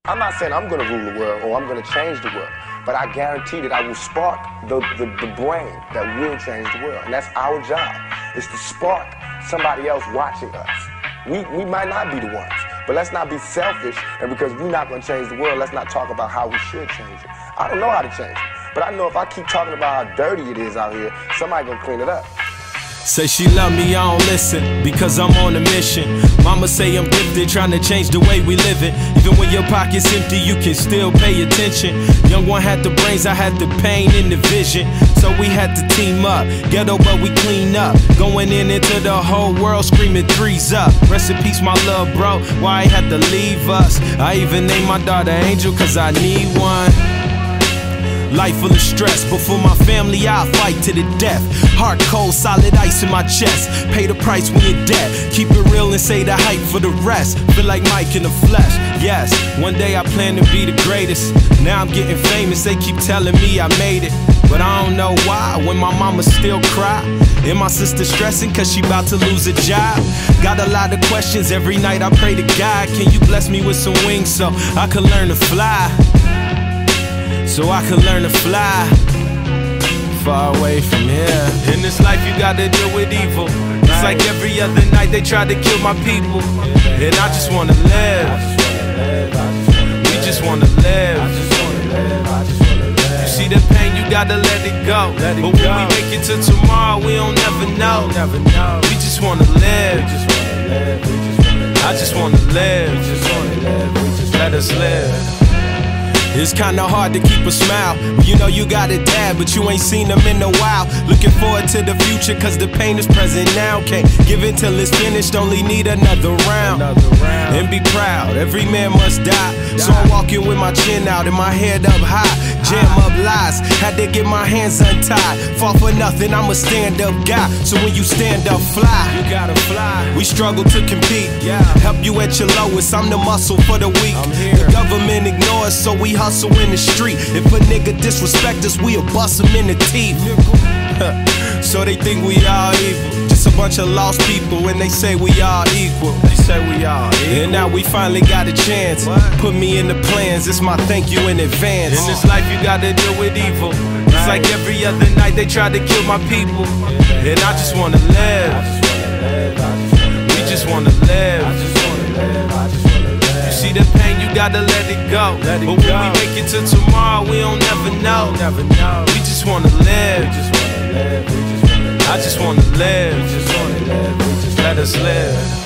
I'm not saying I'm gonna rule the world or I'm gonna change the world, but I guarantee that I will spark the brain that will change the world. And that's our job, is to spark somebody else watching us. We might not be the ones, but let's not be selfish, and because we're not gonna change the world, let's not talk about how we should change it. I don't know how to change it, but I know if I keep talking about how dirty it is out here, somebody gonna clean it up. Say she love me, I don't listen, because I'm on a mission. Mama say I'm gifted, trying to change the way we live it. Even when your pocket's empty, you can still pay attention. Young one had the brains, I had the pain and the vision. So we had to team up, ghetto but we clean up. Going into the whole world screaming threes up. Rest in peace my love bro, why he had to leave us. I even named my daughter Angel cause I need one. Life full of stress, but for my family I'll fight to the death. Heart cold, solid ice in my chest. Pay the price when you're dead. Keep it real and say the hype for the rest. Feel like Mike in the flesh. Yes, one day I plan to be the greatest. Now I'm getting famous, they keep telling me I made it. But I don't know why, when my mama still cry. And my sister stressing cause she about to lose a job. Got a lot of questions, every night I pray to God. Can you bless me with some wings so I can learn to fly? So I can learn to fly far away from here. In this life you gotta deal with evil. It's like every other night they try to kill my people. And I just wanna live. We just wanna live. You see the pain, you gotta let it go. But when we make it to tomorrow, we don't never know. We just wanna live. I just wanna live. Let us live. It's kinda hard to keep a smile. You know you got a dad, but you ain't seen him in a while. Looking forward to the future, cause the pain is present now. Can't give it till it's finished, only need another round. And be proud, every man must die. So I'm walking with my chin out and my head up high. Jam up lies, had to get my hands untied. Fall for nothing, I'm a stand-up guy. So when you stand up, fly. You gotta fly. We struggle to compete, help you at your lowest. I'm the muscle for the weak. The government ignores, so we hustle in the street. If a nigga disrespect us, we'll bust him in the teeth. So they think we all evil, just a bunch of lost people, and they say we all equal. And now we finally got a chance. Put me in the plans, it's my thank you in advance. In this life you gotta deal with evil. It's like every other night they try to kill my people. And I just wanna live. We just wanna live. You see the pain, you gotta let it go. But when we make it to tomorrow, we don't never know. We just wanna live. I just wanna live. Let us live.